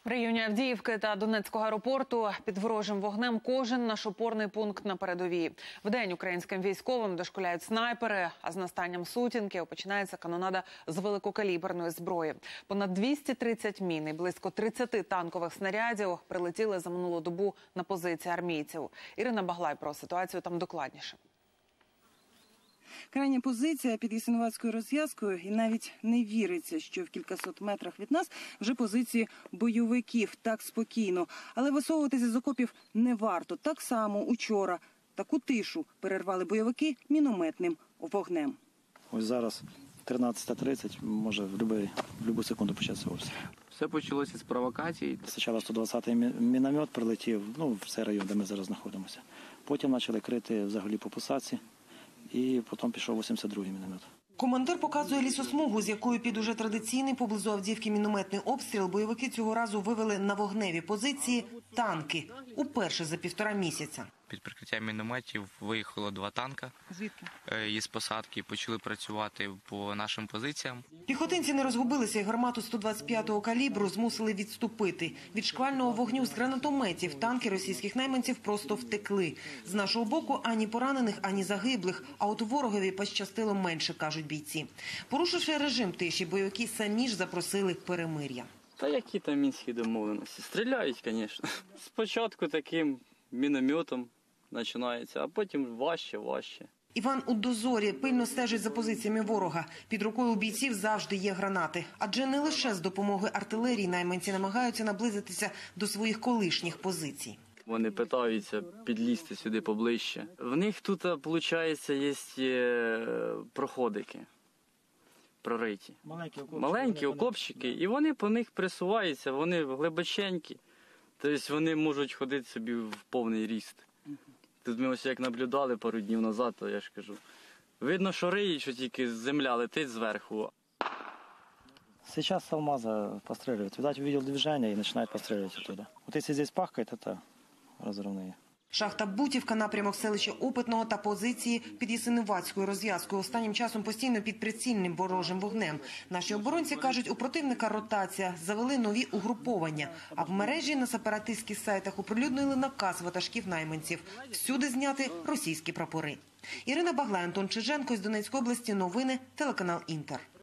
В районі Авдіївки та Донецького аеропорту під ворожим вогнем кожен наш опорний пункт на передовій. Вдень українським військовим дошкуляють снайпери, а з настанням сутінки починається канонада з великокаліберної зброї. Понад 230 мін і близько 30 танкових снарядів прилетіли за минулу добу на позиції армійців. Ірина Баглай про ситуацію там докладніше. Крайня позиція під Ясинуватською розв'язкою, і навіть не віриться, що в кількасот метрах від нас вже позиції бойовиків. Так спокійно. Але висовуватися з окопів не варто. Так само учора таку тишу перервали бойовики мінометним вогнем. Ось зараз 13:30, може в будь-яку секунду початися обстріл. Все почалося з провокацій. Спочатку 120-й міномет прилетів, в цей район, де ми зараз знаходимося. Потім почали крити взагалі по посадці. І потім пішов 82-й міномет. Командир показує лісосмугу, з якою під уже традиційний поблизу Авдіївки мінометний обстріл бойовики цього разу вивели на вогневі позиції танки. Уперше за 1,5 місяця. Під прикриттям мінометів виїхало 2 танка. Звідки? Із посадки почали працювати по нашим позиціям. Піхотинці не розгубилися і гармату 125-го калібру змусили відступити. Від шквального вогню з гранатометів танки російських найманців просто втекли. З нашого боку ані поранених, ані загиблих, а от ворогові пощастило менше, кажуть бійці. Порушивши режим тиші, бойовики самі ж запросили перемир'я. Та які там мінські домовленості? Стріляють, звісно. Спочатку таким мінометом починається, а потім важче. Іван у дозорі пильно стежить за позиціями ворога. Під рукою у бійців завжди є гранати. Адже не лише з допомогою артилерії найманці намагаються наблизитися до своїх колишніх позицій. Вони питаються підлізти сюди поближче. В них тут, виходить, є проходики прориті. Маленькі окопчики. І вони по них присуваються, вони глибоченькі. Тобто вони можуть ходити собі в повний ріст. Тут ми ось як наблюдали пару днів назад, то я ж кажу. Видно, що риють, що тільки земля летить зверху. Сейчас с алмаза постреливают. Видать, увидел движение и начинает постреливать оттуда. Вот если здесь пахкает, это разрывные. Шахта Бутівка, напрямок селища Опитного та позиції під Ясинуватською розв'язкою останнім часом постійно під прицільним ворожим вогнем. Наші оборонці кажуть, у противника ротація, завели нові угруповання. А в мережі на сепаратистських сайтах оприлюднили наказ ватажків найманців – всюди зняти російські прапори. Ірина Баглай, Антон Чиженко з Донецької області. Новини, телеканал Інтер.